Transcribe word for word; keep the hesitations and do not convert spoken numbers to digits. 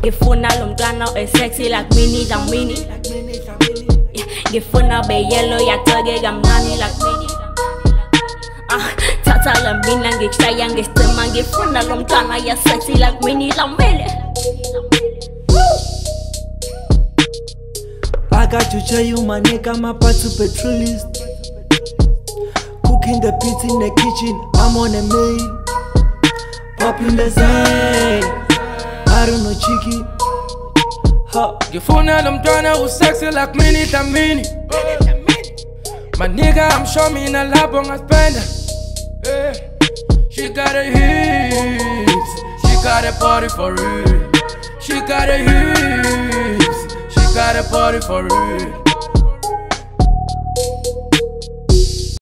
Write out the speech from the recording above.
Ngifuna lo mntwana sexy like Minnie Dlamini. Ngifuna be yellow yagcoke kamnandi like Minnie. Ah, thatha lambina ngikushaya ngesicima. Ngifuna lo mntwana ya sexy like Minnie Dlamini. I got to tell you, my nigga, I'm about to petrolist. Cooking the pizza in the kitchen, I'm on a main. Popping the zane, I don't know cheeky. Huh. Ngifuna lo mntwana who's sexy like Minnie Dlamini. My nigga, I'm sure mina lapho ngaspenda. She got a hips, she got a body for real. She got a hips, she got a body for real.